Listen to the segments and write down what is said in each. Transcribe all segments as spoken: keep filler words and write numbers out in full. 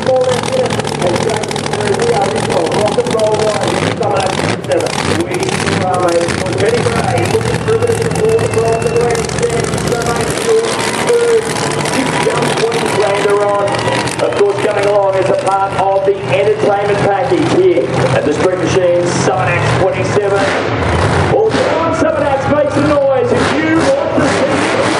more than minutes. And James, we are this one. Rock and roll line. Summernats twenty-seven. We are made for Benny Bray. Looking through it in the water from the grandstand. Summernats still third. Six young Queenslander on. Of course, coming along as a part of the entertainment package here at the Sprint Machines. Summernats twenty-seven. All time, Summernats, make some noise if you want to see.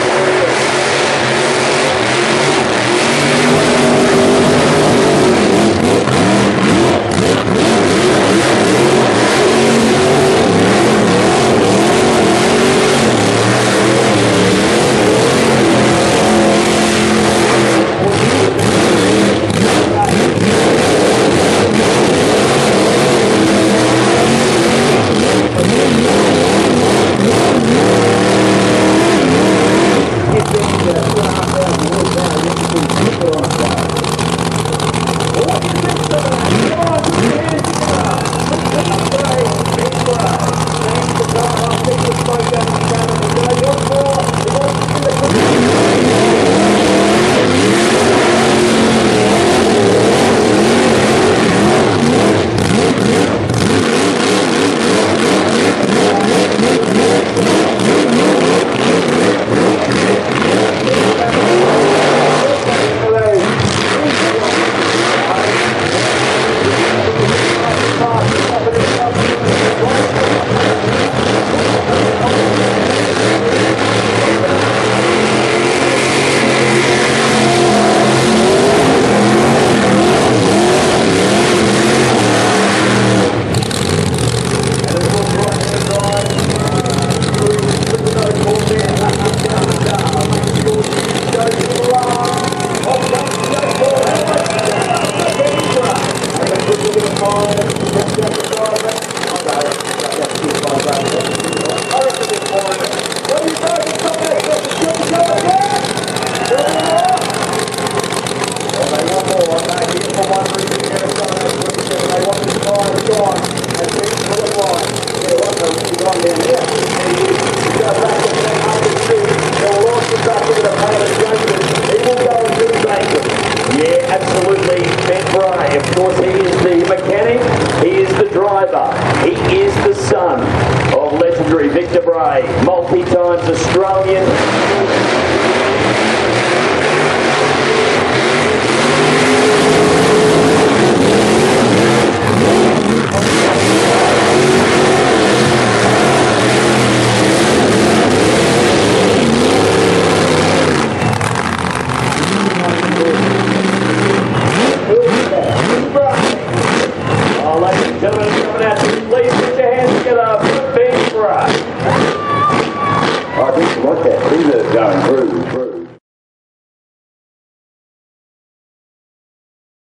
Yeah, absolutely. Ben Bray, of course, he is the mechanic, he is the driver, he is the son of legendary Victor Bray, multi-times Australian